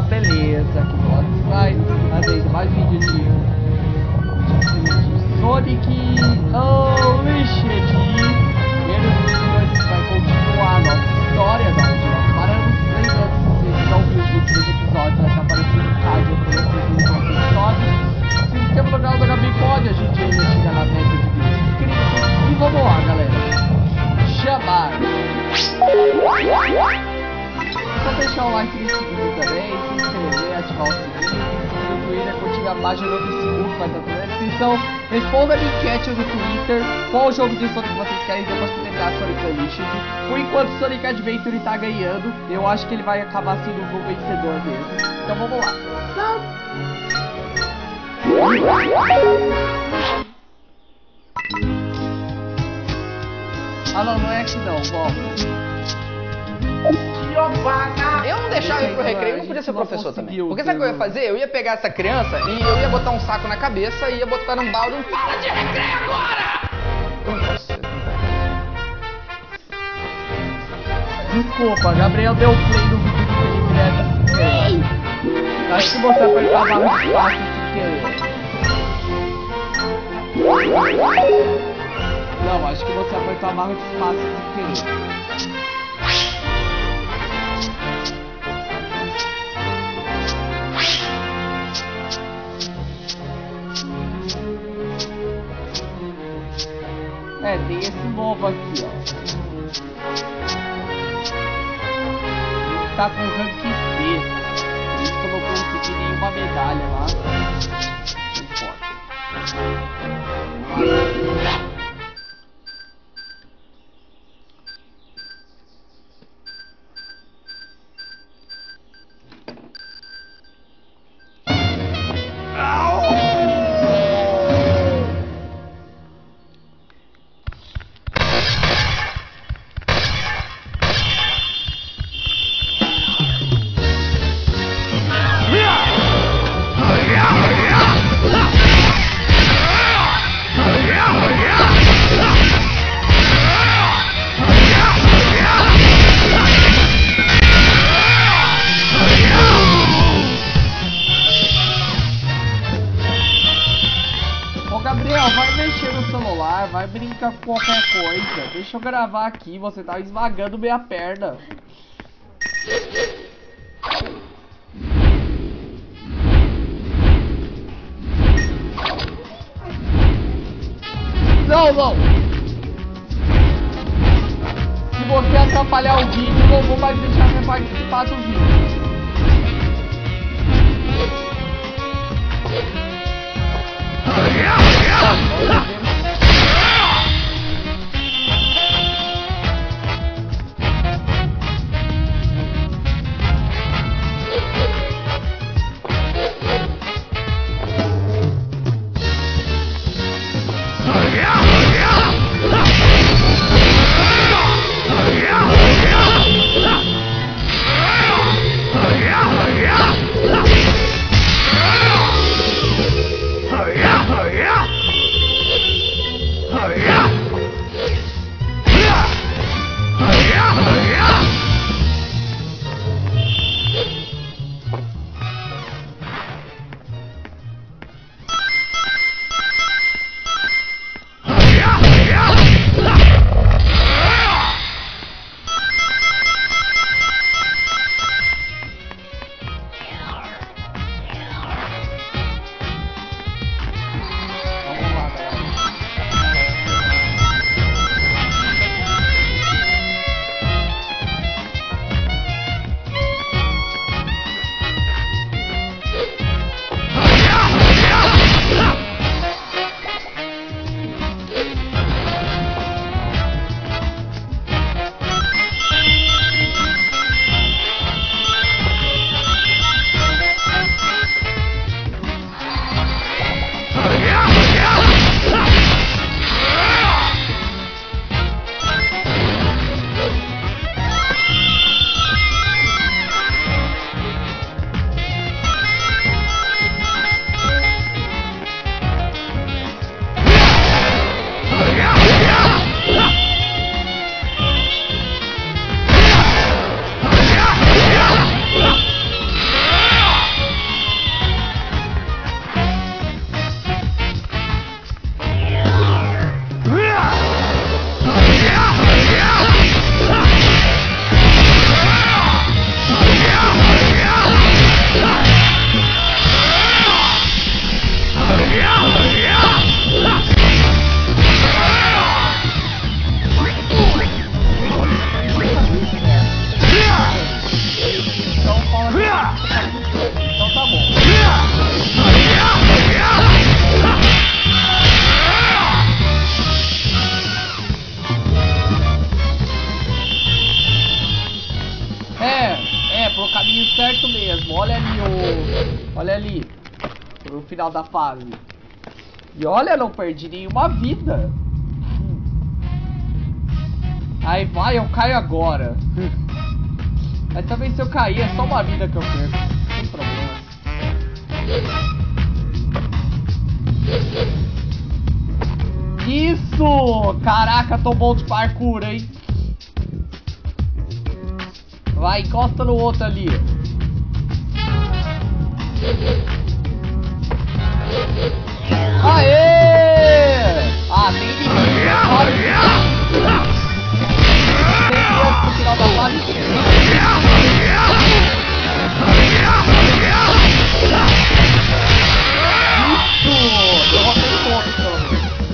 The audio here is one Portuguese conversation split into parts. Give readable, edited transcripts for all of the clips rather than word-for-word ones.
beleza. Aqui do lado sai, fazendo mais vídeo de Sonic Unleashed. E no vídeo a gente vai continuar a nossa história da onde nós paramos. Lembrando, se você não viu os últimos episódios, vai estar aparecendo um card pra vocês verem os nossos episódios. Se inscreva no canal da Gabi Pod, a gente ainda chega na meta de 20 inscritos. E vamos lá, galera. Chamar. Só deixar o like nesse vídeo também, se inscrever, ativar o sininho, no Twitter, curtir a página do Facebook, vai estar tudo na descrição. Responda a minha enquete no Twitter, qual jogo de Sonic vocês querem depois que terminar Sonic Unleashed. Por enquanto Sonic Adventure tá ganhando, eu acho que ele vai acabar sendo o vencedor mesmo. Então vamos lá. Ah não, não é aqui não, volta. Eu não deixava ir pro recreio, não podia ser professor também. Porque sabe o que eu ia fazer? Eu ia pegar essa criança e eu ia botar um saco na cabeça e ia botar num balde e fala de recreio agora! Não posso ser. Desculpa, Gabriel deu play no vídeo do Felipe Neto sem querer. Acho que você apertou a barra de espaço sem querer. Não, acho que você apertou a barra de espaço sem querer. É, tem esse novo aqui, ó. Ele tá com rank C. Por isso que eu não consegui nenhuma medalha lá. Não importa. Gabriel, vai mexer no celular, vai brincar com qualquer coisa. Deixa eu gravar aqui, você tá esmagando minha perna. Não, não. Se você atrapalhar o vídeo, eu não vou mais deixar você participar do vídeo. caminho certo mesmo. Olha ali olha ali. No final da fase. E olha, não perdi nenhuma vida. Aí vai, eu caio agora. Mas também se eu cair é só uma vida que eu perco. Sem problema. Isso! Caraca, tô bom de parkour, hein? Vai, encosta no outro ali. Aê! Ah, tem que ir. Tem que ir pro final da fase. Isso! Derrotei todos, pelo menos.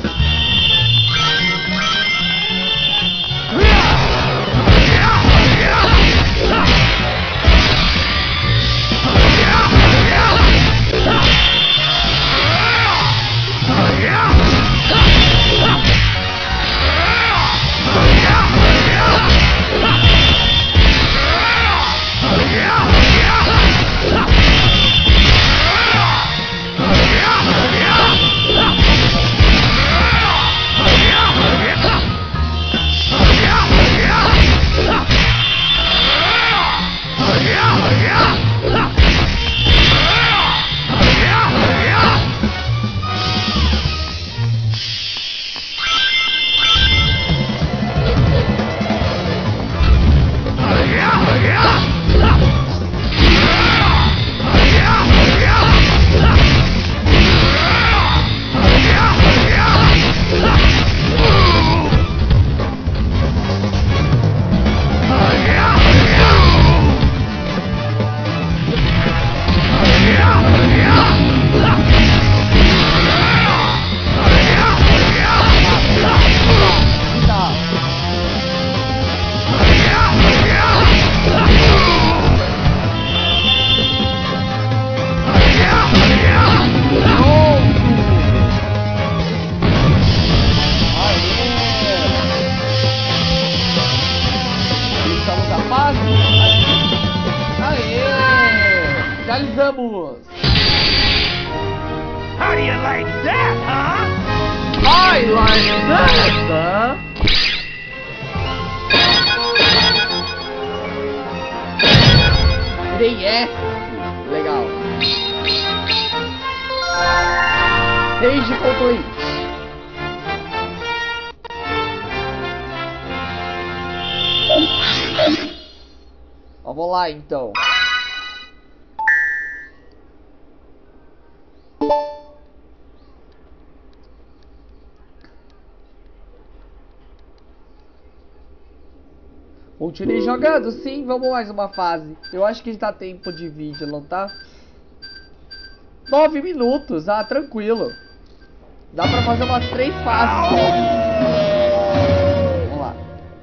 Finalizamos! How do you like that, huh? I like that, huh? Tirei F. Legal. Stage complete. Vamos lá então. Continuei jogando, sim, vamos mais uma fase. Eu acho que está tempo de vídeo, não tá? 9 minutos, ah, tranquilo. Dá pra fazer umas 3 fases. Vamos lá.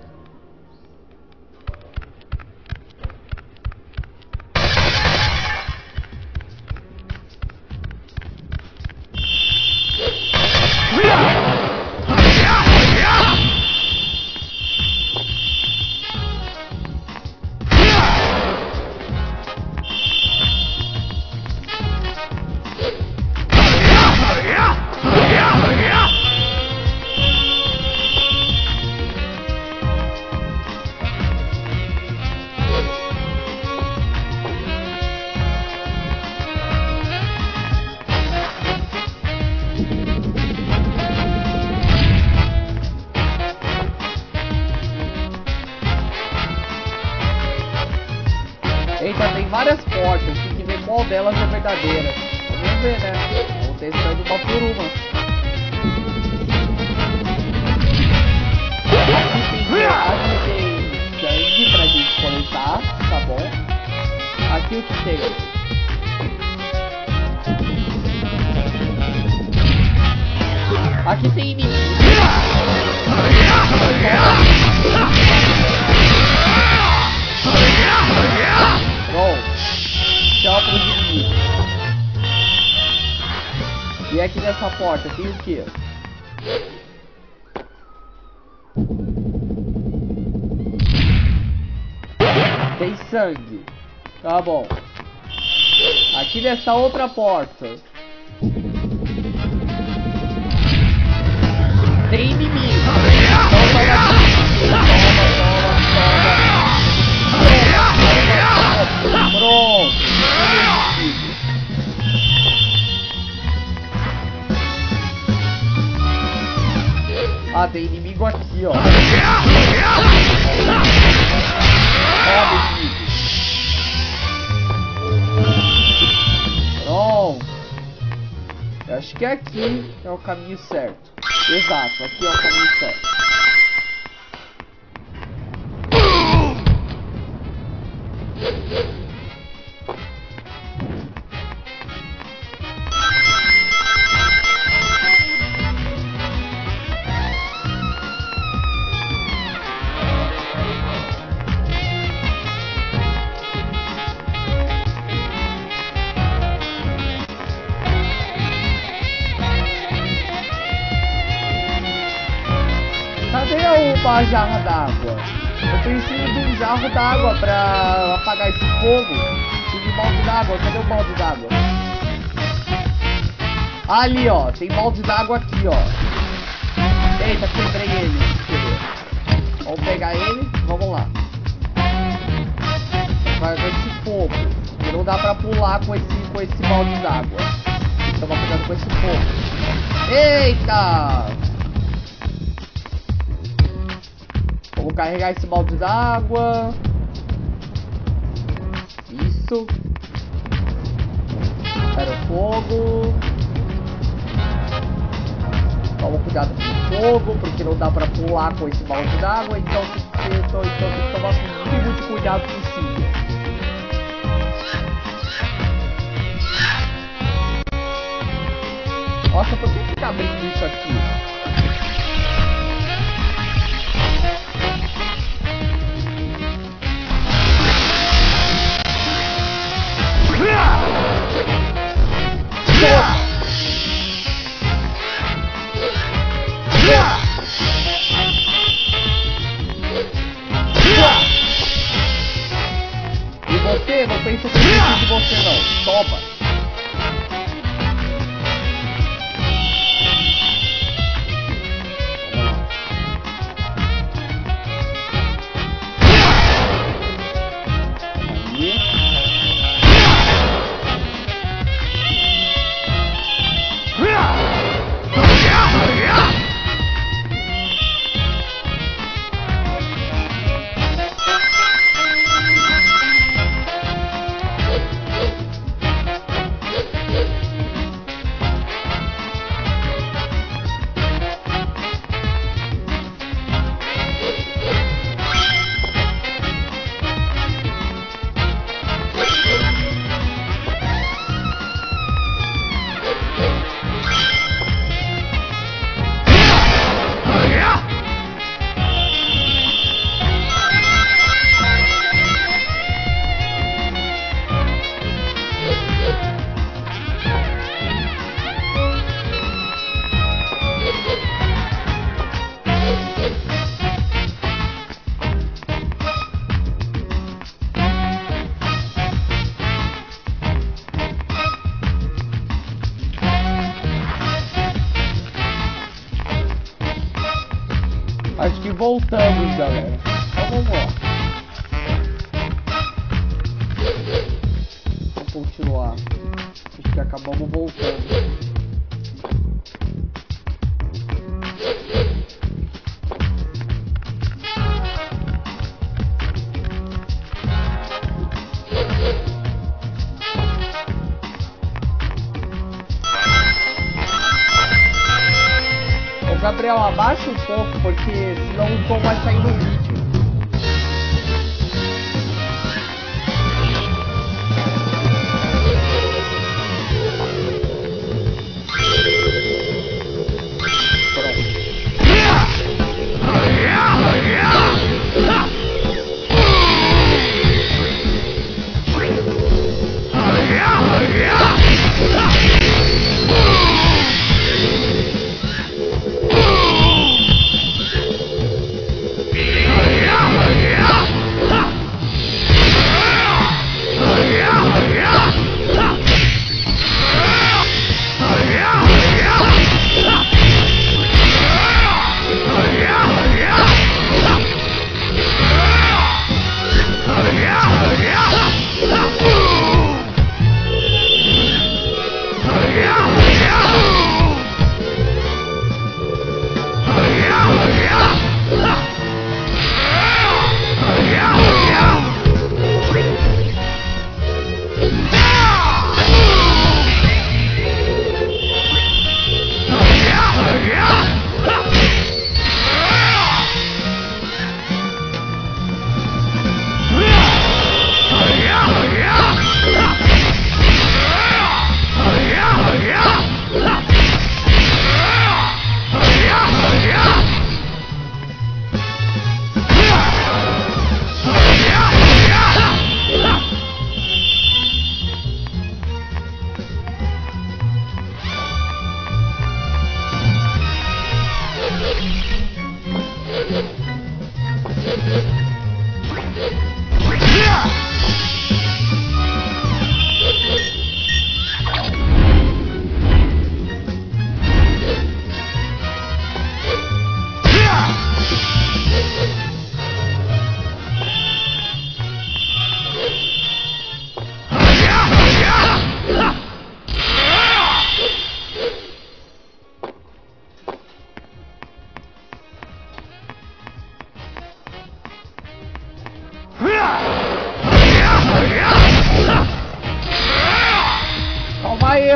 Eita, tem várias portas, tem que ver qual delas é verdadeira. Vamos ver, né? Vamos testando uma por uma. Aqui tem sangue pra gente coletar, tá bom? Aqui o que tem? Aqui tem inimigo. Bom, tchau pros inimigos. E aqui nessa porta tem o que? Tem sangue. Tá bom. Aqui nessa outra porta. Tem inimigo. Então vai aqui. Toma. Pronto. Ah, tem inimigo aqui, ó. Toma, inimigo. Pronto. Eu acho que aqui é o caminho certo. Exato, aqui é o caminho certo. Uma jarra d'água. Eu preciso de um jarro d'água pra apagar esse fogo. Preciso de balde d'água. Cadê o balde d'água? Ali, ó. Tem balde d'água aqui, ó. Eita, quebrei ele. Vamos pegar ele. Vamos lá. Vai ver esse fogo. E não dá pra pular com esse balde d'água. Toma cuidado com esse fogo. Eita! Vamos carregar esse balde d'água. Isso. Espera o fogo. Toma cuidado com o fogo, porque não dá pra pular com esse balde d'água. Então tem que tomar muito cuidado com isso. Nossa, por que fica abrindo isso aqui? E você, não pensa que eu preciso de você não. Toma. Acho que voltamos, galera. Então vamos lá. Vamos continuar. Acho que acabamos voltando. Gabriel, abaixa um pouco, porque senão o som vai sair no vídeo. Yeah!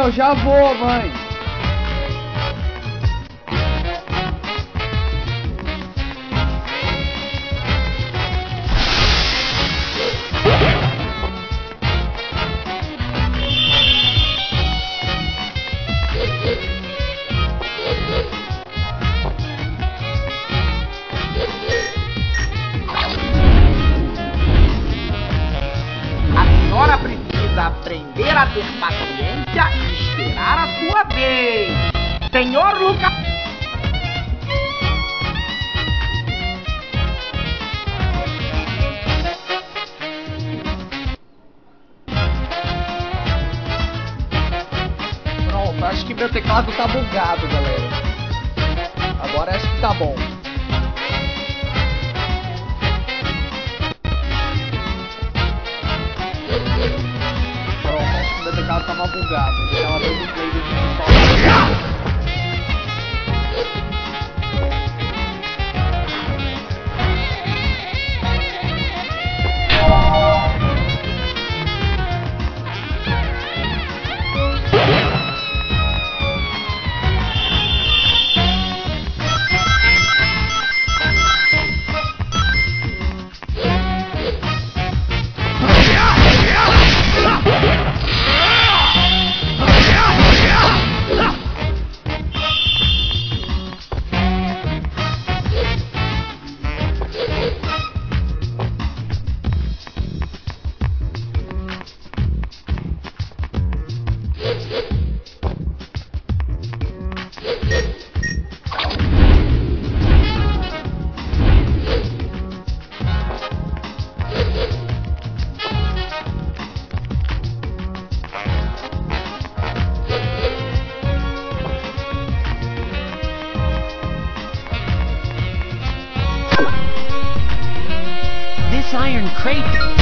eu já vou, mãe. Aprender a ter paciência e esperar a sua vez. Senhor Lucas. Pronto, acho que meu teclado tá bugado, galera. Agora acho que tá bom. Meu teclado tava bugado, ele tava dando play do vídeo. This iron crate...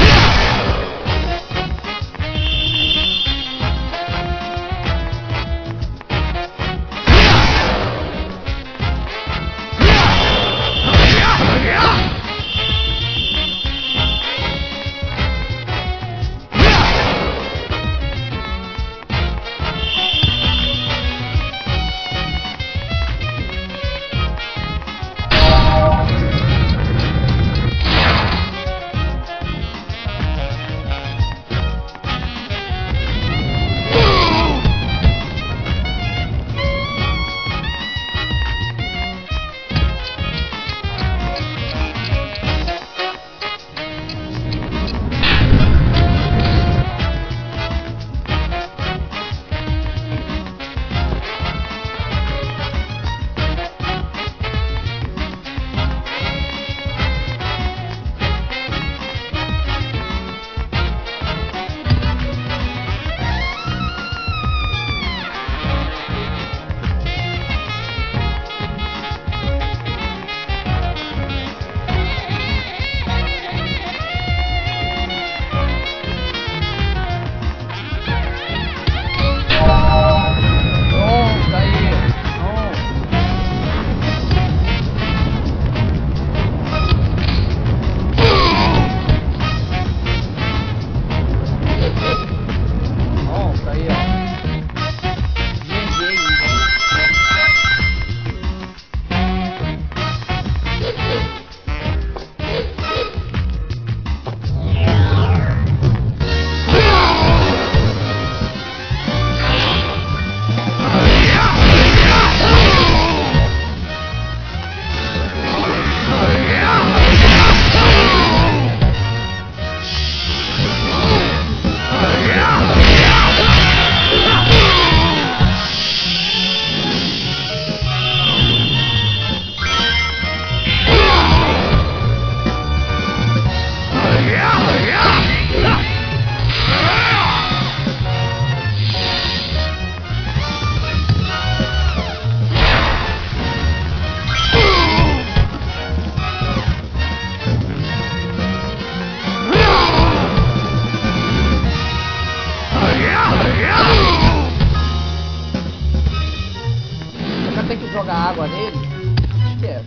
jogar água nele? Esquece.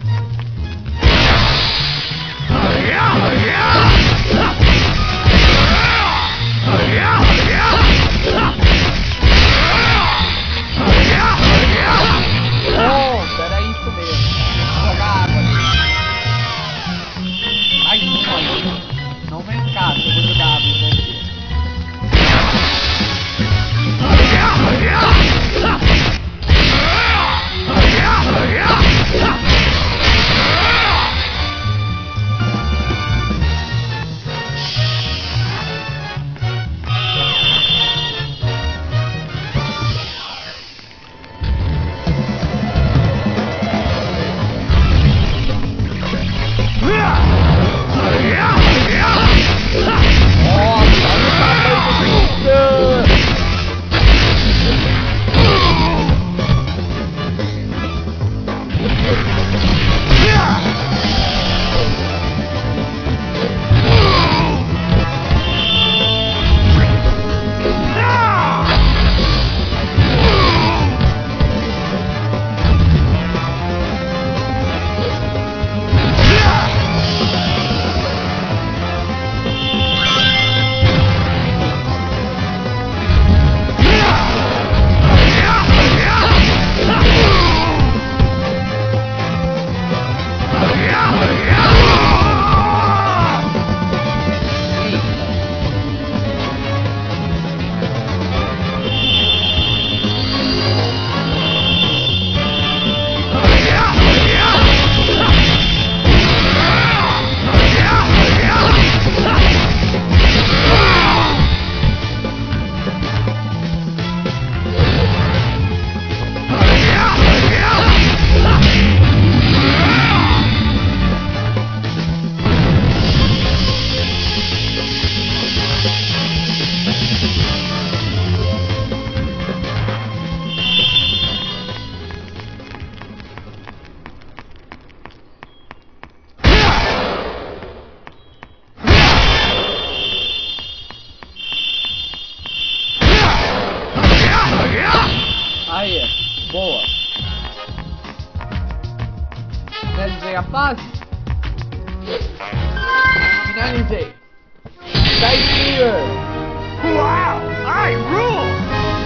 Twitter! Wow, I rule!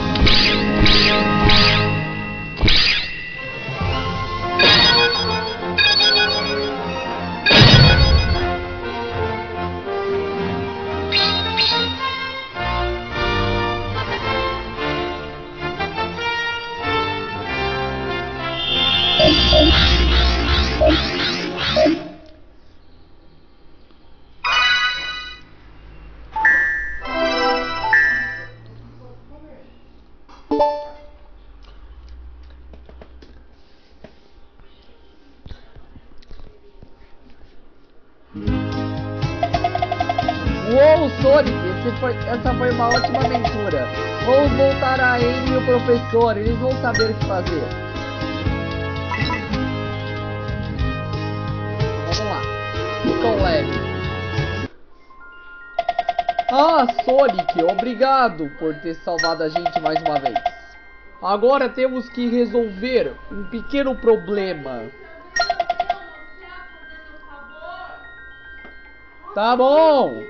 Uou, Sonic, essa foi uma ótima aventura. Vamos voltar a Amy e o professor, eles vão saber o que fazer. Vamos lá, ficam leve. Ah, Sonic, obrigado por ter salvado a gente mais uma vez. Agora temos que resolver um pequeno problema. Tá bom.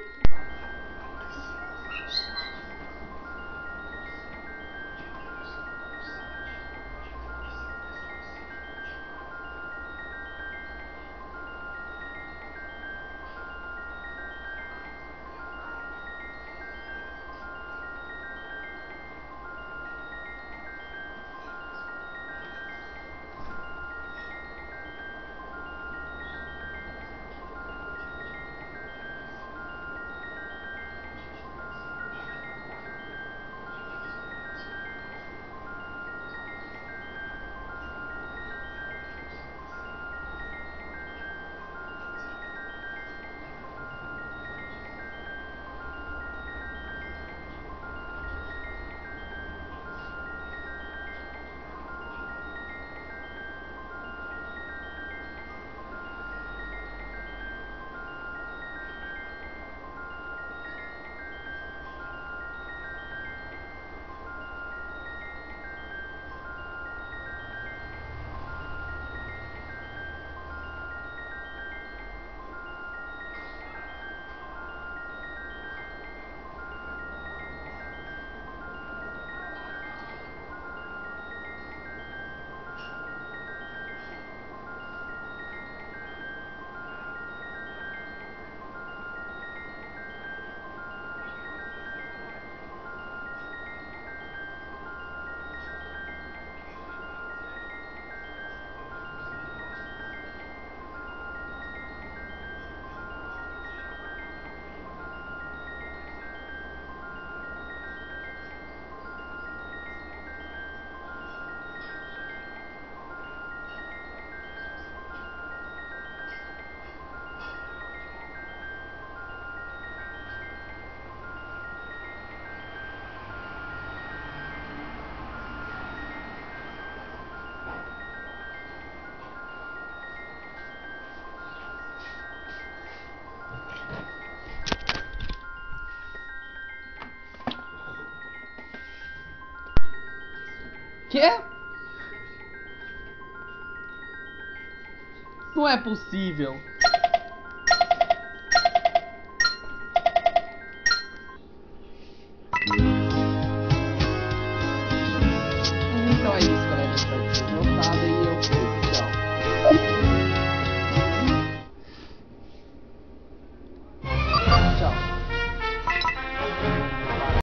Quê? Não é possível.